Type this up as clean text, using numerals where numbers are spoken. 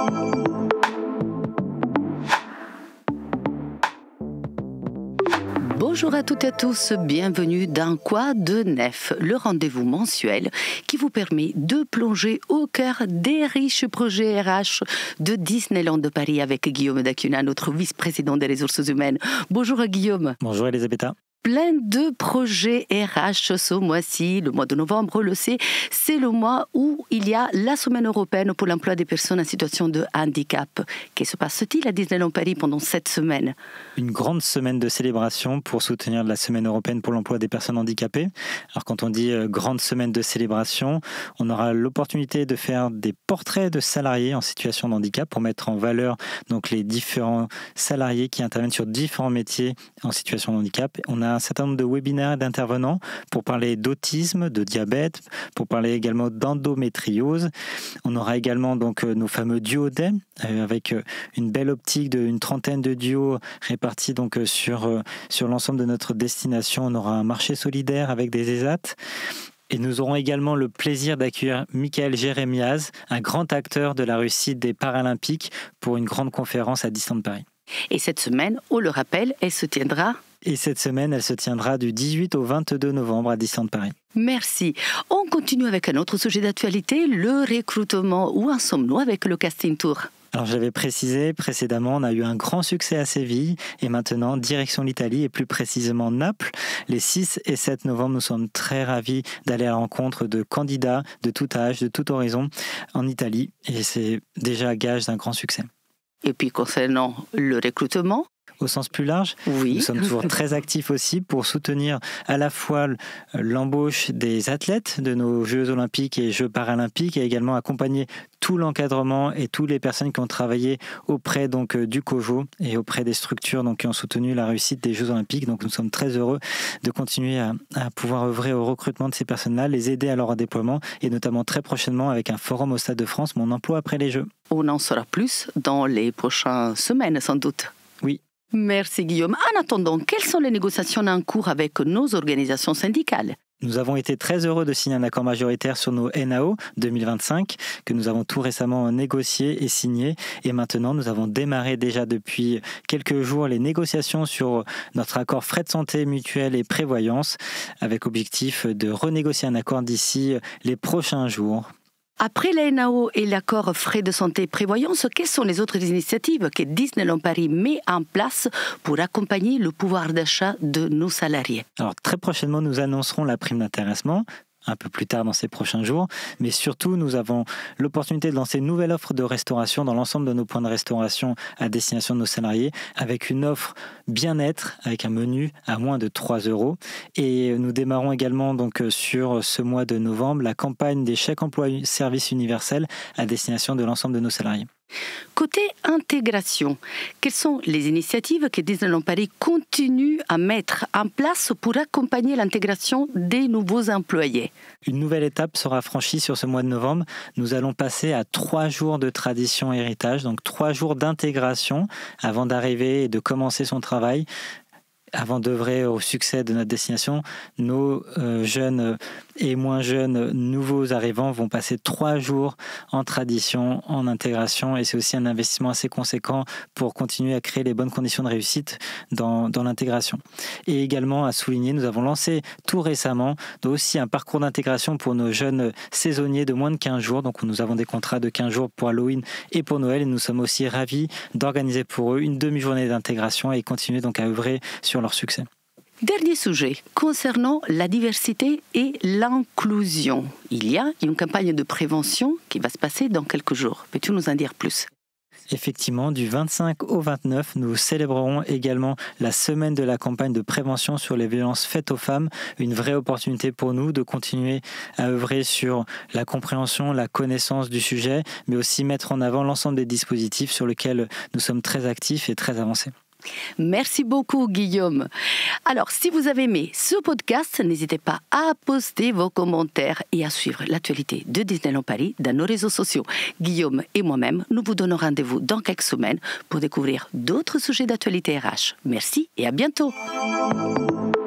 Bonjour à toutes et à tous, bienvenue dans Quoi de Neuf, le rendez-vous mensuel qui vous permet de plonger au cœur des riches projets RH de Disneyland de Paris avec Guillaume Dacuna, notre vice-président des ressources humaines. Bonjour Guillaume. Bonjour Elisabetta. Plein de projets RH ce mois-ci, le mois de novembre, on le sait, c'est le mois où il y a la Semaine européenne pour l'emploi des personnes en situation de handicap. Que se passe-t-il à Disneyland Paris pendant cette semaine ? Une grande semaine de célébration pour soutenir la Semaine européenne pour l'emploi des personnes handicapées. Alors quand on dit grande semaine de célébration, on aura l'opportunité de faire des portraits de salariés en situation de handicap pour mettre en valeur donc les différents salariés qui interviennent sur différents métiers en situation de handicap. On a un certain nombre de webinaires d'intervenants pour parler d'autisme, de diabète, pour parler également d'endométriose. On aura également donc nos fameux duodets avec une belle optique d'une trentaine de duos répartis donc sur l'ensemble de notre destination. On aura un marché solidaire avec des ESAT. Et nous aurons également le plaisir d'accueillir Michael Jérémiaz, un grand acteur de la réussite des Paralympiques, pour une grande conférence à Disneyland Paris. Et cette semaine, on le rappelle, elle se tiendra du 18 au 22 novembre à Disneyland Paris. Merci. On continue avec un autre sujet d'actualité, le recrutement. Où en sommes-nous avec le casting tour ? Alors je l'avais précisé précédemment, on a eu un grand succès à Séville et maintenant direction l'Italie et plus précisément Naples. Les 6 et 7 novembre, nous sommes très ravis d'aller à la rencontre de candidats de tout âge, de tout horizon en Italie et c'est déjà gage d'un grand succès. Et puis concernant le recrutement ? Au sens plus large, oui. Nous sommes toujours très actifs aussi pour soutenir à la fois l'embauche des athlètes de nos Jeux olympiques et Jeux paralympiques et également accompagner tout l'encadrement et toutes les personnes qui ont travaillé auprès donc, du COJO et auprès des structures donc, qui ont soutenu la réussite des Jeux olympiques. Donc nous sommes très heureux de continuer à pouvoir œuvrer au recrutement de ces personnes-là, les aider à leur déploiement et notamment très prochainement avec un forum au Stade de France, Mon emploi après les Jeux. On en saura plus dans les prochaines semaines sans doute. Oui. Merci Guillaume. En attendant, quelles sont les négociations en cours avec nos organisations syndicales ? Nous avons été très heureux de signer un accord majoritaire sur nos NAO 2025 que nous avons tout récemment négocié et signé. Et maintenant, nous avons démarré déjà depuis quelques jours les négociations sur notre accord frais de santé mutuelle et prévoyance avec objectif de renégocier un accord d'ici les prochains jours. Après la NAO et l'accord frais de santé et prévoyance, quelles sont les autres initiatives que Disneyland Paris met en place pour accompagner le pouvoir d'achat de nos salariés ? Alors très prochainement, nous annoncerons la prime d'intéressement, un peu plus tard dans ces prochains jours, mais surtout nous avons l'opportunité de lancer une nouvelle offre de restauration dans l'ensemble de nos points de restauration à destination de nos salariés, avec une offre bien-être, avec un menu à moins de 3 €. Et nous démarrons également donc sur ce mois de novembre la campagne des chèques emploi service universel à destination de l'ensemble de nos salariés. Côté intégration, quelles sont les initiatives que Disneyland Paris continue à mettre en place pour accompagner l'intégration des nouveaux employés ? Une nouvelle étape sera franchie sur ce mois de novembre. Nous allons passer à 3 jours de tradition héritage, donc 3 jours d'intégration avant d'arriver et de commencer son travail. Avant d'œuvrer au succès de notre destination, nos jeunes et moins jeunes nouveaux arrivants vont passer 3 jours en tradition, en intégration, et c'est aussi un investissement assez conséquent pour continuer à créer les bonnes conditions de réussite dans l'intégration. Et également à souligner, nous avons lancé tout récemment aussi un parcours d'intégration pour nos jeunes saisonniers de moins de 15 jours. Donc nous avons des contrats de 15 jours pour Halloween et pour Noël, et nous sommes aussi ravis d'organiser pour eux une demi-journée d'intégration et continuer donc à œuvrer sur leur succès. Dernier sujet, concernant la diversité et l'inclusion. Il y a une campagne de prévention qui va se passer dans quelques jours. Peux-tu nous en dire plus ? Effectivement, du 25 au 29, nous célébrerons également la semaine de la campagne de prévention sur les violences faites aux femmes. Une vraie opportunité pour nous de continuer à œuvrer sur la compréhension, la connaissance du sujet, mais aussi mettre en avant l'ensemble des dispositifs sur lesquels nous sommes très actifs et très avancés. Merci beaucoup Guillaume. Alors si vous avez aimé ce podcast, n'hésitez pas à poster vos commentaires et à suivre l'actualité de Disneyland Paris dans nos réseaux sociaux. Guillaume et moi-même, nous vous donnons rendez-vous dans quelques semaines pour découvrir d'autres sujets d'actualité RH. Merci et à bientôt.